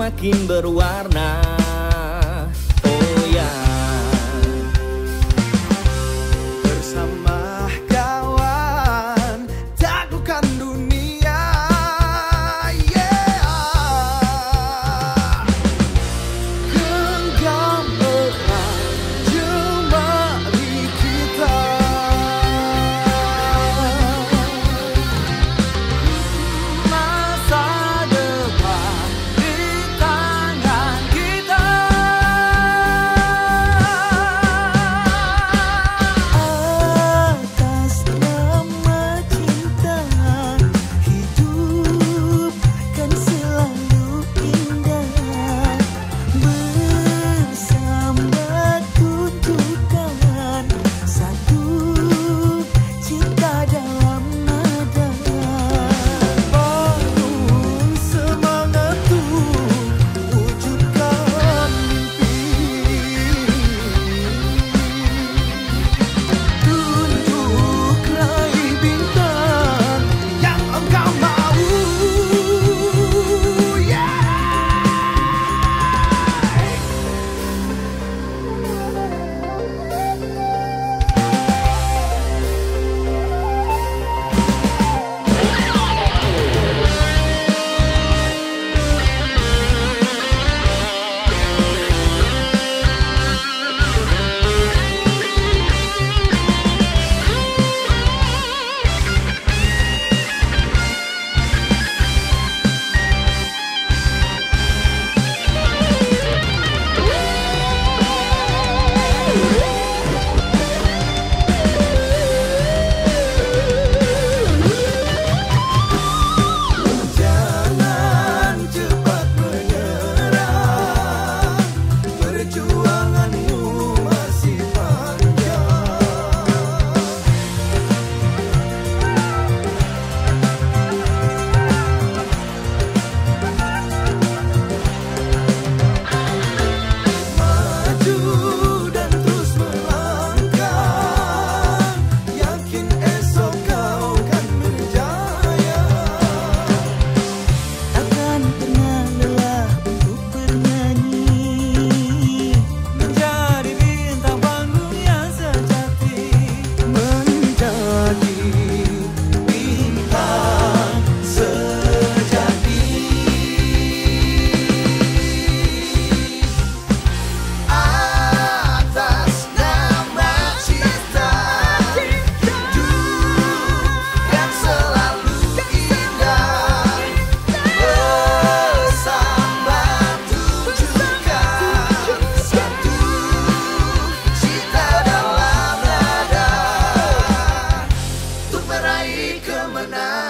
semakin berwarna. Oh ya, bersama kawan taklukan dunia. Yeah. Genggam erat jemari kita. Masa depan di tangan kita. Atas nama cinta, hidup kan selalu indah. Bersama tunjukkan satu cinta dalam nada. Bangun semangat untuk wujudkan mimpi. Tunjuk raih bintang yang engkau mau. Yeah. Jangan cepat menyerah, perjuanganmu masih panjang. Maju dan terus melangkah, yakin esok kau kan berjaya. Takkan pernah lelah untuk bernyanyi, menjadi bintang panggung yang sejati. Menjadi bintang sejati. Atas nama cinta, hidup yang selalu indah. Bersama tunjukkan satu cinta dalam nada, untuk meraih kemenangan.